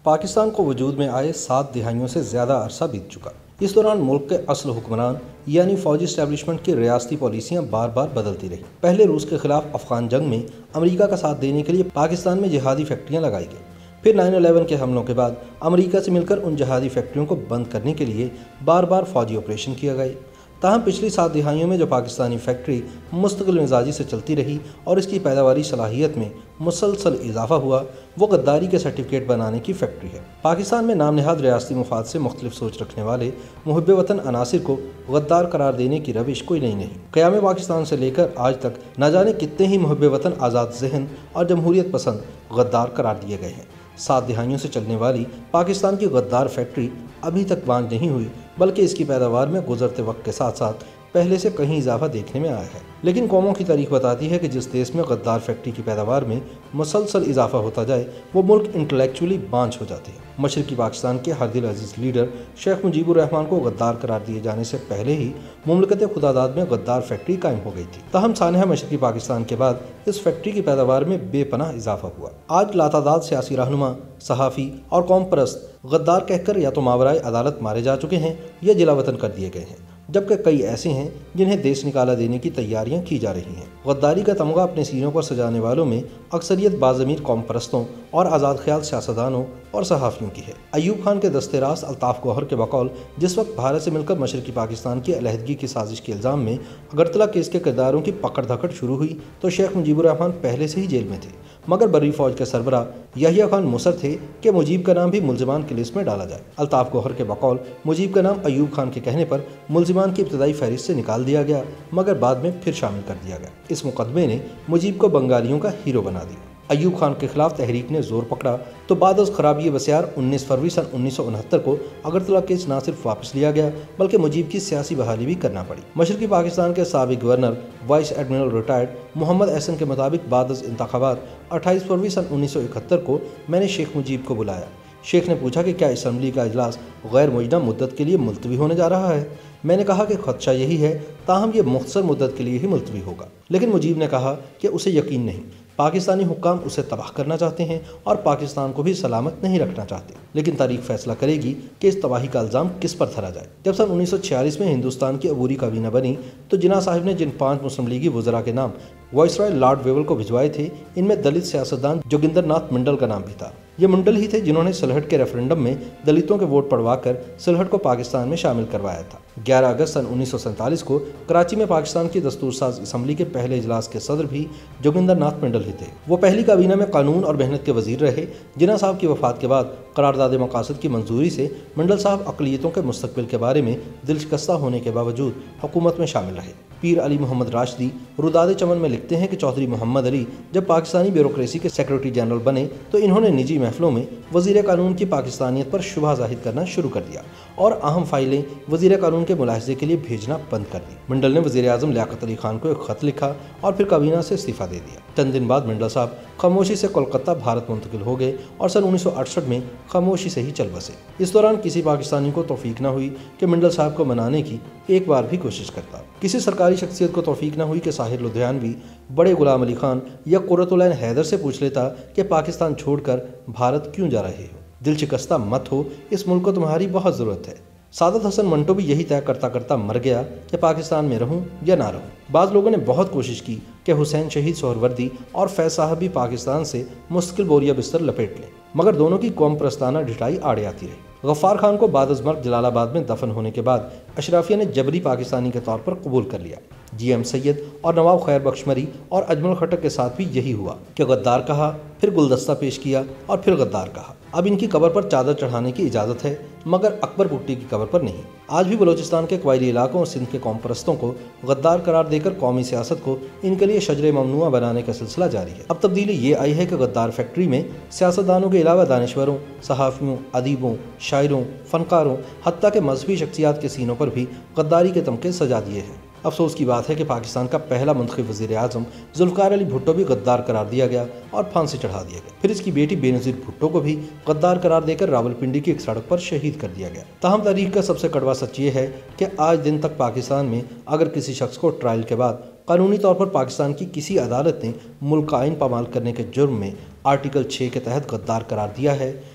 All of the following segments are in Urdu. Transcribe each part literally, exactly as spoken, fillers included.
پاکستان کو وجود میں آئے سات دہائیوں سے زیادہ عرصہ بیت چکا۔ اس دوران ملک کے اصل حکمران یعنی فوجی اسٹیبلشمنٹ کی ریاستی پالیسیاں بار بار بدلتی رہیں۔ پہلے روس کے خلاف افغان جنگ میں امریکہ کا ساتھ دینے کے لیے پاکستان میں جہادی فیکٹریاں لگائی گئیں۔ پھر نائن الیون کے حملوں کے بعد امریکہ سے مل کر ان جہادی فیکٹریوں کو بند کرنے کے لیے بار بار فوجی آپریشن کیا گئے۔ تاہم پچھلی سات دہائیوں میں جو پاکستانی فیکٹری مستقل مزاجی سے چلتی رہی اور اس کی پیداواری صلاحیت میں مسلسل اضافہ ہوا، وہ غداری کے سرٹیفکیٹ بنانے کی فیکٹری ہے۔ پاکستان میں نام نہاد ریاستی مفاد سے مختلف سوچ رکھنے والے محب وطن عناصر کو غدار قرار دینے کی روش کوئی نئی نہیں۔ قیام پاکستان سے لے کر آج تک نہ جانے کتنے ہی محب وطن آزاد ذہن اور جمہوریت پسند غدار قرار دیے گئے ہیں۔ سات دہائیوں سے چلنے والی پاکستان کی غدار فیکٹری ابھی تک بانج نہیں ہوئی، بلکہ اس کی پیداوار میں گزرتے وقت کے ساتھ ساتھ پہلے سے کہیں اضافہ دیکھنے میں آیا ہے۔ لیکن قوموں کی تاریخ بتاتی ہے کہ جس دیش میں غدار فیکٹری کی پیداوار میں مسلسل اضافہ ہوتا جائے وہ ملک انٹلیکچولی بانج ہو جاتے ہیں۔ مشرقی پاکستان کے ہر دل عزیز لیڈر شیخ مجیب الرحمان کو غدار قرار دیے جانے سے پہلے ہی مملکت خداداد میں غدار فیکٹری قائم ہو گئی تھی۔ تاہم سانحہ مشرقی پاکستان کے بعد اس فیکٹری کی پیداوار میں بے پناہ اضافہ ہوا۔ آج لاتعداد سیاسی رہنما، صحافی اور قوم پرست غدار کہہ کر یا تو ماورائے عدالت مارے جا چکے ہیں یا جلا وطن کر دیے گئے ہیں، جبکہ کئی ایسے ہیں جنہیں دیش نکالا دینے کی تیاریاں کی جا رہی ہیں۔ غداری کا تمغہ اپنے سینوں پر سجانے والوں میں اکثریت باضمیر قوم پرستوں اور آزاد خیال سیاستدانوں اور صحافیوں کی ہے۔ ایوب خان کے دست راست الطاف گوہر کے بقول جس وقت بھارت سے مل کر مشرقی پاکستان کی علیحدگی کی سازش کے الزام میں اگرتلہ کیس کے کرداروں کی پکڑ دھکڑ شروع ہوئی تو شیخ مجیب الرحمان پہلے سے ہی جیل میں تھے، مگر بری فوج کے سربراہ یحییٰ خان مصر تھے کہ مجیب کا نام بھی ملزمان کی لسٹ میں ڈالا جائے۔ الطاف گوہر کے بقول مجیب کا نام ایوب خان کے کہنے پر ملزمان کی ابتدائی فہرست سے نکال دیا گیا، مگر بعد میں پھر شامل کر دیا گیا۔ اس مقدمے نے مجیب کو بنگالیوں کا ہیرو بنا دیا۔ ایوب خان کے خلاف تحریک نے زور پکڑا تو بعد از خرابی بسیار انیس فروری سن انیس سو انہتر کو اگرتلہ کیس نہ صرف واپس لیا گیا بلکہ مجیب کی سیاسی بحالی بھی کرنا پڑی۔ مشرقی پاکستان کے سابق governor vice admiral retired Muhammad Ahsan کے مطابق بعد از انتخابات اٹھائیس فروری سن انیس سو اکہتر کو میں نے شیخ مجیب کو بلایا۔ شیخ نے پوچھا کہ کیا اسمبلی کا اجلاس غیر معینہ مدت کے لیے ملتوی ہونے جا رہا ہے؟ میں نے کہا کہ خدشہ یہی ہے، تاہم یہ مختصر مدت کے لیے ہی ملتوی ہوگا۔ لیکن مجیب نے کہا کہ اسے یقین نہیں، پاکستانی حکام اسے تباہ کرنا چاہتے ہیں اور پاکستان کو بھی سلامت نہیں رکھنا چاہتے، لیکن تاریخ فیصلہ کرے گی کہ اس تباہی کا الزام کس پر دھرا جائے۔ جب سن انیس سو چھیالیس میں ہندوستان کی عبوری کابینہ بنی تو جناح صاحب نے جن پانچ مسلم لیگی وزراء کے نام وائسرائے لارڈ ویول کو بھجوائے تھے، ان میں دلت سیاستدان جوگندر ناتھ منڈل کا نام بھی تھا۔ یہ منڈل ہی تھے جنہوں نے سلہٹ کے ریفرنڈم میں دلتوں کے ووٹ پڑوا کر سلہٹ کو پاکستان میں شامل کروایا تھا۔ گیارہ اگست سن انیس سو سینتالیس کو کراچی میں پاکستان کی دستور ساز اسمبلی کے پہلے اجلاس کے صدر بھی جوگندر ناتھ منڈل ہی تھے۔ وہ پہلی کابینہ میں قانون اور محنت کے وزیر رہے۔ جناح صاحب کی وفات کے بعد قرارداد مقاصد کی منظوری سے منڈل صاحب اقلیتوں کے مستقبل کے بارے میں دل شکستہ ہونے کے باوجود حکومت میں شامل رہے۔ پیر علی محمد راشدی روداد چمن میں لکھتے ہیں کہ چودھری محمد علی جب پاکستانی بیوروکریسی کے سیکرٹری جنرل بنے تو انہوں نے نجی محفلوں میں وزیر قانون کی پاکستانیت پر شبہ ظاہر کرنا شروع کر دیا اور اہم فائلیں وزیر قانون کے ملاحظے کے لیے بھیجنا بند کر دی۔ منڈل نے وزیر اعظم لیاقت علی خان کو ایک خط لکھا اور پھر کابینہ سے استعفیٰ دے دیا۔ چند دن بعد منڈل صاحب خاموشی سے کولکتہ بھارت منتقل ہو گئے اور سن انیس سو اڑسٹھ میں خاموشی سے ہی چل بسے۔ اس دوران کسی پاکستانی کو توفیق نہ ہوئی کہ منڈل صاحب کو منانے کی ایک بار بھی کوشش کرتا۔ کسی سرکاری شخصیت کو توفیق نہ ہوئی کہ ساحر لدھیانوی بڑے غلام علی خان یا قرۃ العین حیدر سے پوچھ لیتا کہ پاکستان چھوڑ کر بھارت کیوں جا رہے ہو؟ دل شکستہ مت ہو، اس ملک کو تمہاری بہت ضرورت ہے۔ سعادت حسن منٹو بھی یہی طے کرتا کرتا مر گیا کہ پاکستان میں رہوں یا نہ رہوں۔ بعض لوگوں نے بہت کوشش کی کہ حسین شہید سہروردی اور فیض صاحب بھی پاکستان سے مستقل بوریا بستر لپیٹ لیں، مگر دونوں کی قوم پرستانہ ڈھٹائی آڑے آتی رہی۔ غفار خان کو بعد از مرگ جلال آباد میں دفن ہونے کے بعد اشرافیہ نے جبری پاکستانی کے طور پر قبول کر لیا۔ جی ایم سید اور نواب خیر بخش مری اور اجمل خٹک کے ساتھ بھی یہی ہوا کہ غدار کہا، پھر گلدستہ پیش کیا اور پھر غدار کہا۔ اب ان کی قبر پر چادر چڑھانے کی اجازت ہے، مگر اکبر بھٹی کی قبر پر نہیں۔ آج بھی بلوچستان کے قبائلی علاقوں اور سندھ کے قوم پرستوں کو غدار قرار دے کر قومی سیاست کو ان کے لیے شجر ممنوعہ بنانے کا سلسلہ جاری ہے۔ اب تبدیلی یہ آئی ہے کہ غدار فیکٹری میں سیاستدانوں کے علاوہ دانشوروں، صحافیوں، ادیبوں، شاعروں، فنکاروں، حتیٰ کہ مذہبی شخصیات کے سینوں پر بھی غداری کے تمغے سجا دیے ہیں۔ افسوس کی بات ہے کہ پاکستان کا پہلا منتخب وزیر اعظم ذوالفقار علی بھٹو بھی غدار قرار دیا گیا اور پھانسی چڑھا دیا گیا۔ پھر اس کی بیٹی بے نظیر بھٹو کو بھی غدار قرار دے کر راولپنڈی کی ایک سڑک پر شہید کر دیا گیا۔ تاہم تاریخ کا سب سے کڑوا سچ یہ ہے کہ آج دن تک پاکستان میں اگر کسی شخص کو ٹرائل کے بعد قانونی طور پر پاکستان کی کسی عدالت نے ملک کا آئین پامال کرنے کے جرم میں آرٹیکل چھ کے تحت غدار قرار دیا ہے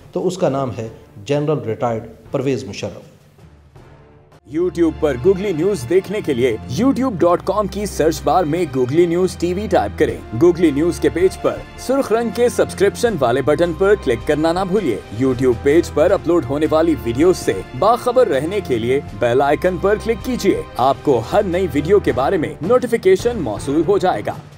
तो उसका नाम है general retired Parvez Musharraf. YouTube पर गूगली न्यूज देखने के लिए यूट्यूब डॉट कॉम की सर्च बार में गूगली न्यूज टीवी टाइप करें। गूगली न्यूज के पेज पर सुर्ख रंग के सब्सक्रिप्शन वाले बटन पर क्लिक करना ना भूलिए। यूट्यूब पेज पर अपलोड होने वाली वीडियोस से बाखबर रहने के लिए बेल आइकन पर क्लिक कीजिए। आपको हर नई वीडियो के बारे में नोटिफिकेशन मौसूल हो जाएगा।